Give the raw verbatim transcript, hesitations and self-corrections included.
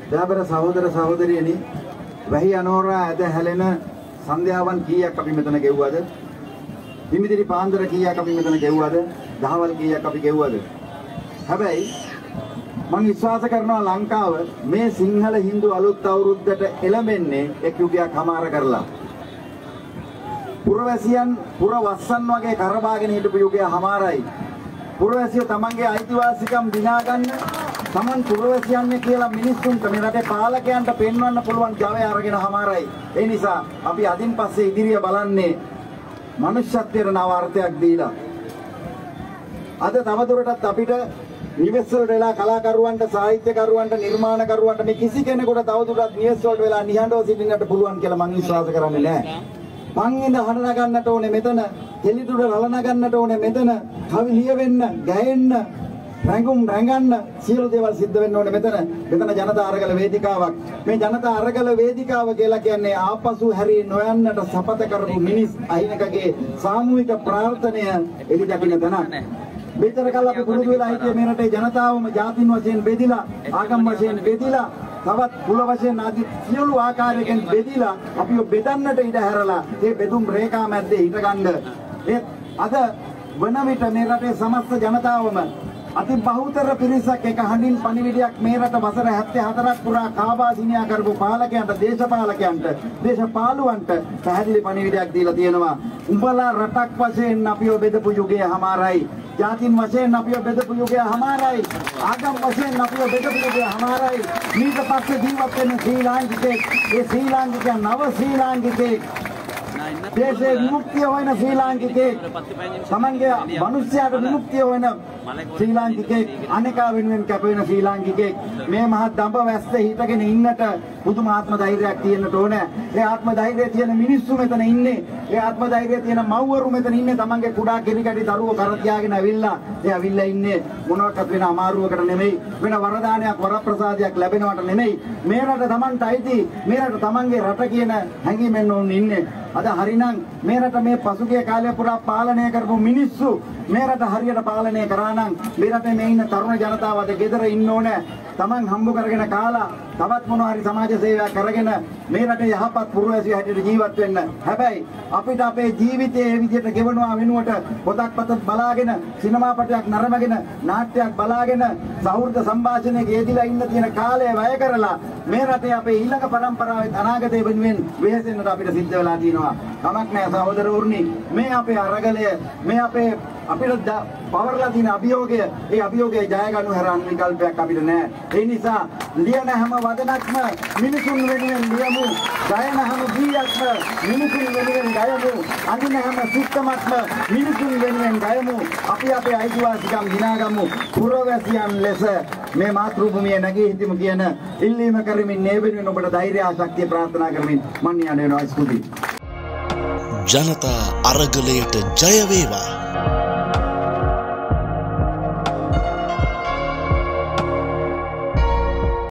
දාබර සහෝදර සහෝදරියනි වැහි අනෝරා ඇද හැලෙන සන්ධ්‍යාවන් කීයක් අපි මෙතන ගෙව්වද? හිමිදිරි පාන්දර කීයක් අපි මෙතන ගෙව්වද? දහවල් කීයක් අපි ගෙව්වද? හැබැයි මම විශ්වාස කරනවා ලංකාව මේ සිංහල හින්දු අලුත් අවුරුද්දට එළඹෙන්නේ එක් යුගයක් හමාර කරලා. පුරවැසියන් පුරවස්සන් වගේ කරබාගෙන හිටපු යුගය හමාරයි. පුරවැසියෝ තමන්ගේ අයිතිවාසිකම් දිනා ගන්න තමන් පුරවැසියන්නේ කියලා මිනිස්සුන්ට මේ රටේ පාලකයන්ට පෙන්වන්න පුළුවන් ජවය අරගෙන හමාරයි. ඒ නිසා අපි අදින් පස්සේ ඉදිරිය බලන්නේ මනුෂ්‍යත්වයට නව අර්ථයක් දීලා. අද තවදුරටත් අපිට නිවෙස් වලට වෙලා කලාකරුවන්ට සාහිත්‍යකරුවන්ට නිර්මාණකරුවන්ට මේ කිසි කෙනෙකුට තවදුරටත් නිවෙස් වලට වෙලා නිහඬව සිටින්නට පුළුවන් කියලා මම විශ්වාස කරන්නේ නැහැ. පංගින හඬ නගන්නට ඕනේ මෙතන, හෙලිදුර රළ නගන්නට ඕනේ මෙතන, කවි ලියවෙන්න, ගැයෙන්න, රැඟුම් රැඟන්න සියලු දේවල් සිද්ධ වෙන්න ඕනේ මෙතන. මෙතන ජනතා අරගල වේදිකාවක්. මේ ජනතා අරගල වේදිකාව කියලා කියන්නේ ආපසු හැරී නොයන්නට සපත කරපු මිනිස් අහිනකගේ සාමූහික ප්‍රාර්ථනය එලි දකින්න තැනක්. මෙතර කල් අපි පුරුදු වෙලා හිටියේ මේ රටේ ජනතාවම ජාතින් වශයෙන් බෙදිලා, ආගම් වශයෙන් බෙදිලා, තවත් කුල වශයෙන් ආදී සියලු ආකාරයකින් බෙදිලා අපිව බෙදන්නට ඉඩ හැරලා මේ බෙදුම් රේඛා මැද්දේ හිටගන්න. ඒ අද වන විට මේ රටේ සමස්ත ජනතාවම අති බහුතර පිරිසක් එක හඬින් පණිවිඩයක් මේ රට වසර හැත්තෑ හතරක් පුරා කාබාසිනියා කරපු පාලකයන්ට, දේශපාලකයන්ට, දේශපාලුවන්ට පැහැදිලි පණිවිඩයක් දීලා තියෙනවා. උඹලා රටක් වශයෙන් අපිව බෙදපු යුගය හමාරයි. ජාතින් වශයෙන් අපිව බෙදපු යුගය හමාරයි. ආගම් වශයෙන් අපිව බෙදපු යුගය හමාරයි. ඊට පස්සේ ජීවත් වෙන ශ්‍රී ලාංකිකයෙක්, ඒ ශ්‍රී ලාංකිකයන් නව ශ්‍රී ලාංකිකයෙක්, දේශේ විමුක්තිය හොයන ශ්‍රී ලාංකිකයෙක්, තමන්ගේ මනුෂ්‍යයාට විමුක්තිය හොයන ශ්‍රී ලාංකිකයෙක්, අනේකා වෙනුවෙන් කැපවෙන ශ්‍රී ලාංකිකයෙක් මේ මහත් දඹ වැස්සේ හිටගෙන ඉන්නට පුදුම ආත්ම ධෛර්යයක් තියෙන්නට ඕනේ. ඒ ආත්ම ධෛර්යය තියෙන මිනිස්සු මෙතන ඉන්නේ. ඒ ආත්ම ධෛර්යය තියෙන මව්වරු මෙතන ඉන්නේ. තමන්ගේ කුඩා කිරිකැටි දරුවෝ කර තියාගෙන ඇවිල්ලා. ඒ ඇවිල්ලා ඉන්නේ මොනවාක්වත් වෙන අමාරුවකට නෙමෙයි, වෙන වරදානයක් වරප්‍රසාදයක් ලැබෙනවට නෙමෙයි. මේ රට තමන්ට අයිති, මේ රට තමන්ගේ රට කියන හැඟීමෙන් ඕන ඉන්නේ. අද හරිනම් මේ රට මේ පසුගිය කාලය පුරා පාලනය කරපු මිනිස්සු මේ රට හරියට පාලනය කරා නම් මේ රටේ මේ ඉන්න තරුණ ජනතාව අද ගෙදර ඉන්න ඕනේ. Taman හම්බ කරගෙන කාලා තවත් මොනවා හරි සමාජ සේවයක් කරගෙන මේ රටේ යහපත් පුරවැසියෝ හැටියට ජීවත් වෙන්න. හැබැයි අපිට අපේ ජීවිතයේ මේ විදිහට ගෙවනවා වෙනුවට පොතක් පත බලාගෙන, සිනමා පටයක් නරඹගෙන, නාට්‍යයක් බලාගෙන, සෞහෘද සංഭാෂණයක යෙදিলা ඉන්න තියෙන කාලය වැය කරලා මේ රටේ අපේ ඊළඟ පරම්පරාවේ අනාගතය වෙනුවෙන් වෙහෙසෙන්නට අපිට සිද්ධ වෙලා තියෙනවා. කමක් නැහැ සහෝදරවරුනි, මේ අපේ අරගලය, මේ අපේ අපිට පවර්ලා තියෙන අභියෝගය, ඒ අභියෝගය ජය ගන්න හැරන් විකල්පයක් අපිට නැහැ. ඒ නිසා ලියන හැම වදනක්ම මිනිසුන් වෙනුවෙන් ලියමු. ගයන හැම ගීයක්ම මිනිසුන් වෙනුවෙන් ගයමු. අඳින හැම සිත්තමක්ම මිනිසුන් වෙනුවෙන් ගයමු. අපි අපේ අයිතිවාසිකම් දිනාගමු. පුරවැසියන් ලෙස මේ මාතෘභූමියේ නැගී හිටමු කියන ඉල්ලීම කරමින් මේ වෙනුවෙන් ඔබට ධෛර්ය ආශක්තිය ප්‍රාර්ථනා කරමින් මන් යනවා. ස්තුතියි. ජනතා අරගලයට ජය වේවා.